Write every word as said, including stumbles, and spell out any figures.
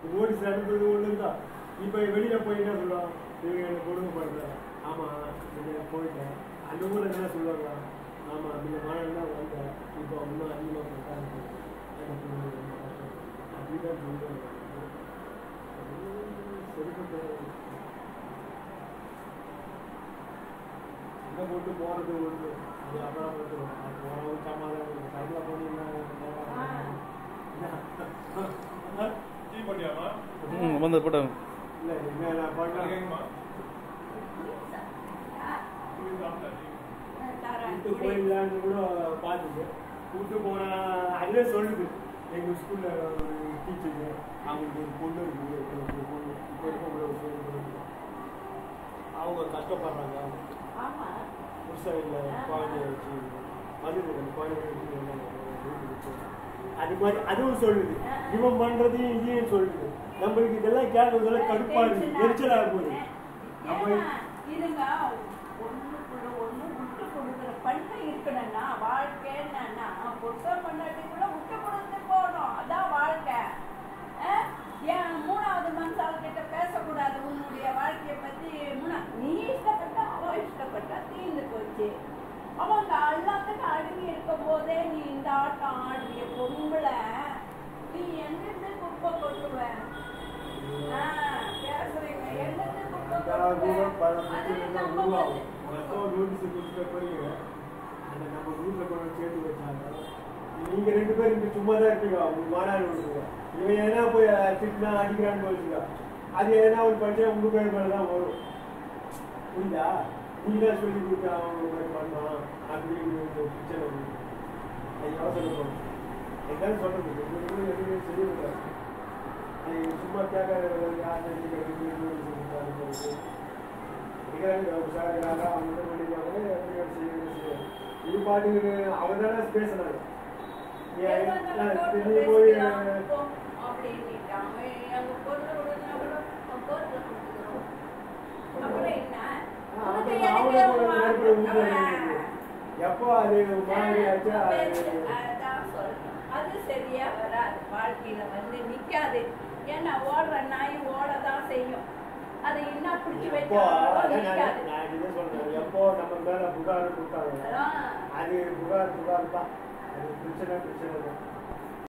Notice அனுப்புறது ஒன்று தான். இப்போ வெளியில் போய் என்ன சொல்லுவோம், இவங்க எனக்கு கொடுமை பண்ணுறேன். ஆமாம் நீங்கள் போயிட்டேன். அந்த ஊரில் என்ன சொல்லுவாங்க, ஆமாம் இந்த மழை தான் வந்தேன், இப்போ இன்னும் அதிகமாக பண்ணுறாங்க. அப்படிதான் சொல்லுவாங்க. சரிப்பட்ட எங்கே போட்டு போகிறது ஒன்று, அது அப்புறம் போகிறவங்க சமாதானம் சைடில் போனீங்கன்னா வந்து போட்டாங்க. இல்லை என்ன நான் பண்ணேன் கூட்டு போயிடலான்னு கூட பார்த்துட்டு கூட்டு போனா அதுவே சொல்லுது. எங்கள் ஸ்கூலில் டீச்சருக்கு அவங்களுக்கு ஒரு பொண்ணு இருக்குது, ஒரு பொண்ணு இப்போ இருக்க அவங்க கஷ்டப்படுறாங்க. புதுசாக இல்லை குழந்தைய வச்சு மது குழந்தைய வச்சு அது மாதிரி அதுவும் சொல்லுது. இவன் பண்ணுறதையும் இதையும் சொல்லுது. நம்மளுக்கு இதெல்லாம் கேட்கறதுல கடுப்பாக இருக்குது, எரிச்சலாக போகுது. நம்ம பண்பு இருக்கணும்னா வாழ்க்கை என்னன்னா பொட்ட பண்ணாட்டிக்குள்ள விட்டு கொடுத்து போகணும். அதான் வாழ்க்கை. ஏன் மூணாவது மனுஷால் கிட்ட பேசக்கூடாது உன்னுடைய வாழ்க்கையை பத்தி. மூணா நீ இஷ்டப்பட்ட அவ இஷ்டப்பட்டா தீர்ந்து போச்சு. அவங்க எல்லாத்துக்கும் அடங்கி இருக்கும் போதே நீ இந்த ஆட்டம் ஆடுவிய பொம்பளை, நீ எங்கிருந்து குப்பை கொட்டுவ? பேசுறீங்க எங்கிருந்து குப்பை கொட்டுவ? அந்த நம்ம வீட்டில் கொண்டு சேர்த்து வச்சாங்க. நீங்க ரெண்டு பேரும் இங்க சும்மா தான் இருப்பீங்க, உங்க மாநாடு விடுவீங்க. இவன் ஏன்னா போய் திட்டினா அடிக்கிறான்னு வச்சுக்கா, அது ஏன்னா ஒரு பஞ்சம் உங்க பேர் மேலே தான் வரும். புரியுதா? நீங்க தான் சொல்லி கொடுத்தா அவங்க மாதிரி பண்ணலாம் அப்படின்னு ஒரு பிரச்சனை. அது யோசனை பண்ணும். எதாவது சொல்றது உங்களுக்கு எதுவுமே செய்யக்கூடாது. அது சும்மா கேட்காத யார் அவங்க பண்ணிப்பாங்க. இது பாட்டுக்கு அவங்க தானே பேசுறாங்க. போய் எப்போ அது அது சரியா வராது. வாழ்க்கையில வந்து நிக்காது. ஏன்னா ஓடுற நாய் ஓடதான் செய்யும். அதை என்ன பிடிச்சி எப்போ நம்ம மேல புகார் கொடுத்தாங்க, அது புகார் புகார் தான். அது பிரச்சனை பிரச்சனை தான்.